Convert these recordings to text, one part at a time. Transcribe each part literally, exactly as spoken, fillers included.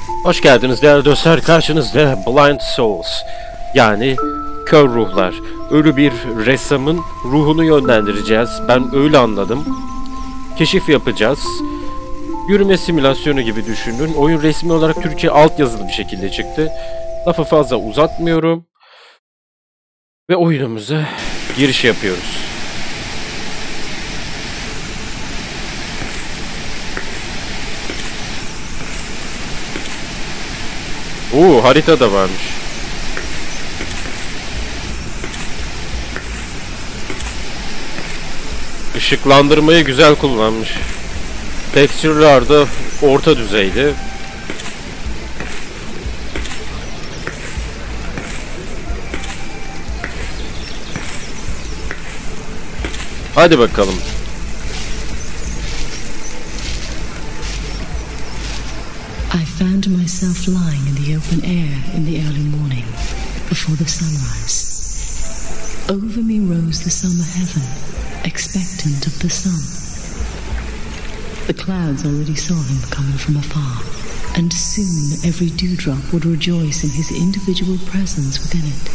Hoş geldiniz değerli dostlar. Karşınızda Blind Souls, yani kör ruhlar. Ölü bir ressamın ruhunu yönlendireceğiz. Ben öyle anladım. Keşif yapacağız. Yürüme simülasyonu gibi düşünün. Oyun resmi olarak Türkçe altyazılı bir şekilde çıktı. Lafı fazla uzatmıyorum. Ve oyunumuza giriş yapıyoruz. Oo, harita da varmış. Işıklandırmayı güzel kullanmış. Texture'lar da orta düzeyde. Hadi bakalım. I found myself lying in the open air in the early morning, before the sunrise. Over me rose the summer heaven, expectant of the sun. The clouds already saw him coming from afar, and soon every dewdrop would rejoice in his individual presence within it.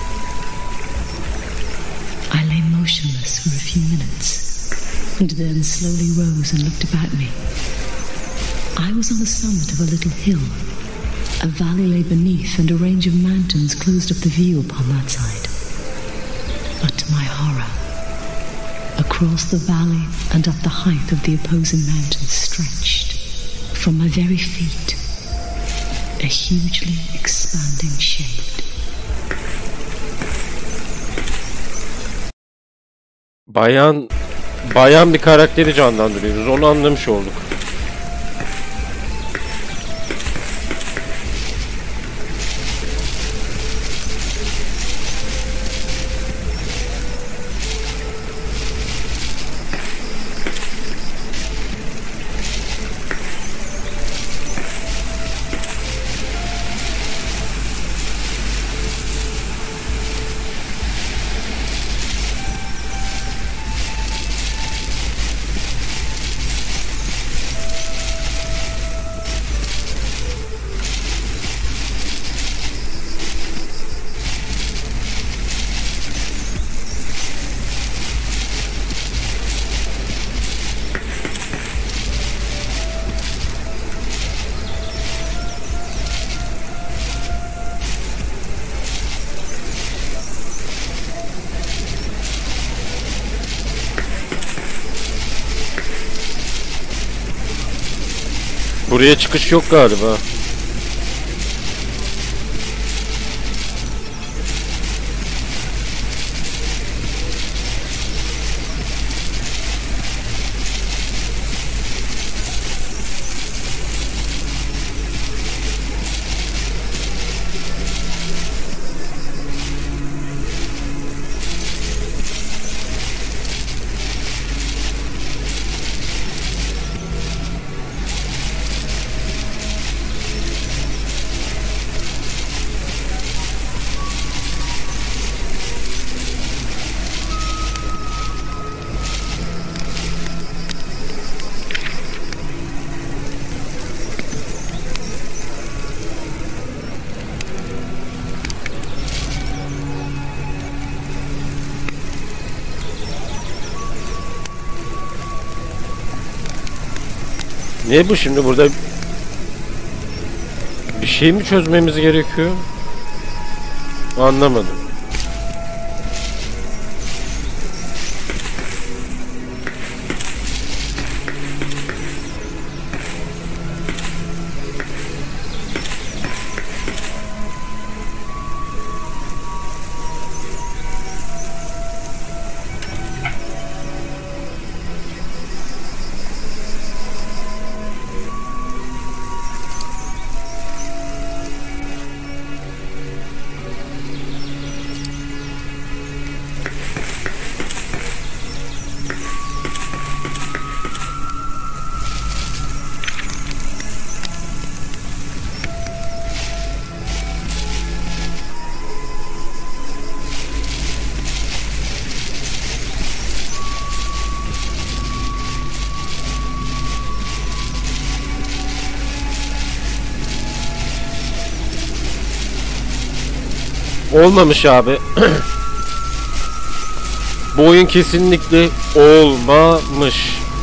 I lay motionless for a few minutes, and then slowly rose and looked about me. I was on the summit of a little hill. A valley lay beneath, and a range of mountains closed up the view upon that side. But to my horror, across the valley and up the height of the opposing mountains stretched, from my very feet, a hugely expanding shade. Bayan, bayan bir karakteri canlandırıyoruz. Onu anlamış olduk. Buraya çıkış yok galiba. Ne bu şimdi, burada bir şey mi çözmemiz gerekiyor? Anlamadım. Olmamış abi. Bu oyun kesinlikle olmamış.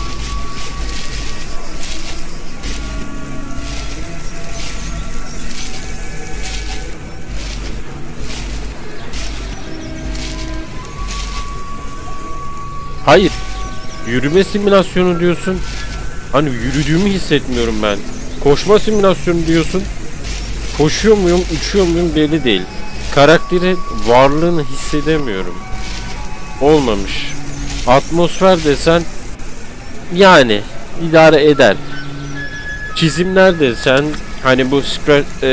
Hayır. Yürüme simülasyonu diyorsun. Hani yürüdüğümü hissetmiyorum ben. Koşma simülasyonu diyorsun. Koşuyor muyum, uçuyor muyum belli değil. Karakterin varlığını hissedemiyorum. Olmamış. Atmosfer desen yani idare eder. Çizimler desen hani bu e,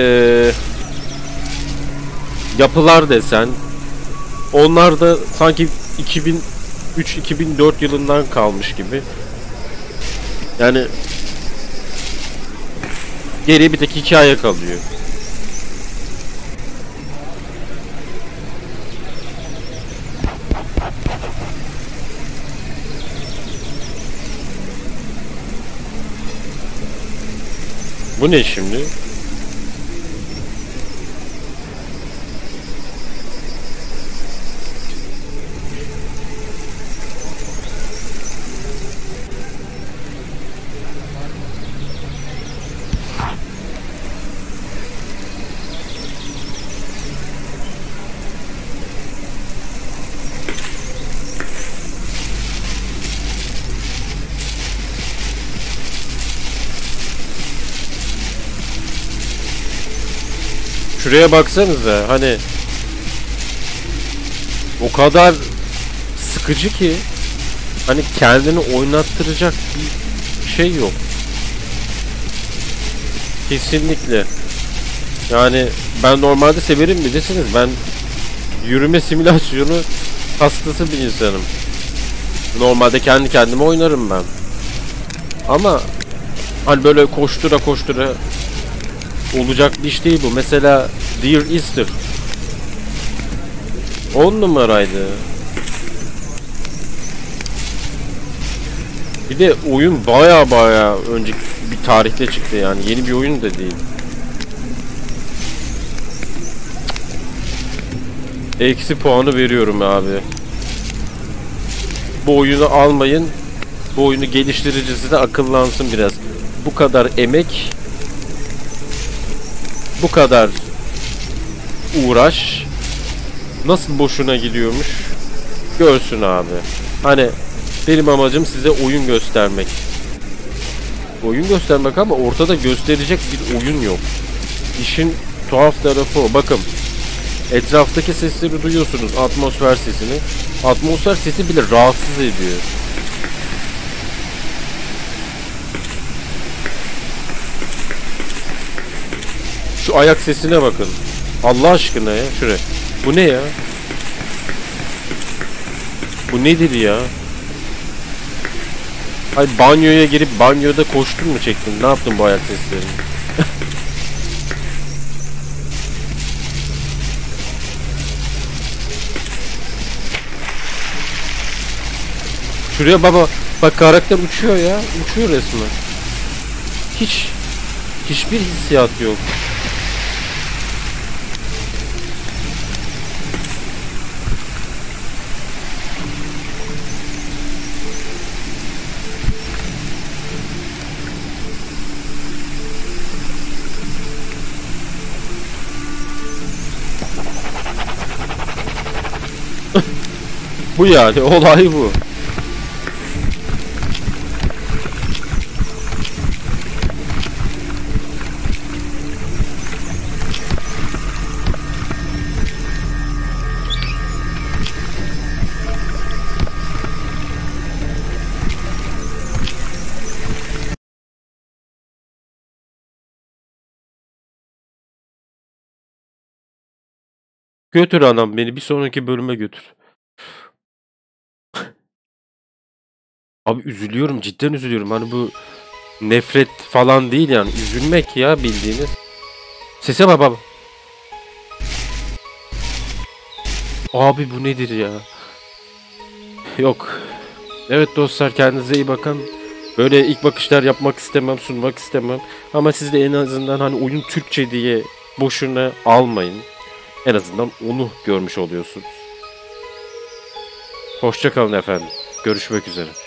yapılar desen onlar da sanki iki bin üç iki bin dört yılından kalmış gibi. Yani geriye bir tek hikaye kalıyor. Bu ne şimdi? Şuraya baksanıza, hani o kadar sıkıcı ki hani kendini oynattıracak bir şey yok. Kesinlikle. Yani ben normalde severim bilirsiniz. Ben yürüme simülasyonu hastası bir insanım. Normalde kendi kendime oynarım ben. Ama hani böyle koştura koştura olacak bir iş değil bu. Mesela Dear Esther on numaraydı. Bir de oyun baya baya önceki bir tarihte çıktı yani. Yeni bir oyun da değil. Eksi puanı veriyorum abi. Bu oyunu almayın. Bu oyunu geliştiricisi de akıllansın biraz. Bu kadar emek, bu kadar uğraş nasıl boşuna gidiyormuş görsün abi. Hani benim amacım size oyun göstermek. Oyun göstermek ama ortada gösterecek bir oyun yok. İşin tuhaf tarafı o. Bakın. Etraftaki sesleri duyuyorsunuz. Atmosfer sesini. Atmosfer sesi bile rahatsız ediyor. Şu ayak sesine bakın. Allah aşkına ya. Şuraya. Bu ne ya? Bu nedir ya? Ay banyoya girip banyoda koştun mu çektin? Ne yaptın bu ayak seslerini? Şuraya baba. Bak karakter uçuyor ya. Uçuyor resmen. Hiç hiçbir hissiyat yok. Bu yani olay bu. Götür anam beni bir sonraki bölüme götür. Abi üzülüyorum, cidden üzülüyorum. Hani bu nefret falan değil yani. Üzülmek ya bildiğiniz. Sese bak baba. Abi bu nedir ya? Yok. Evet dostlar kendinize iyi bakın. Böyle ilk bakışlar yapmak istemem, sunmak istemem. Ama siz de en azından hani oyun Türkçe diye boşuna almayın. En azından onu görmüş oluyorsunuz. Hoşça kalın efendim. Görüşmek üzere.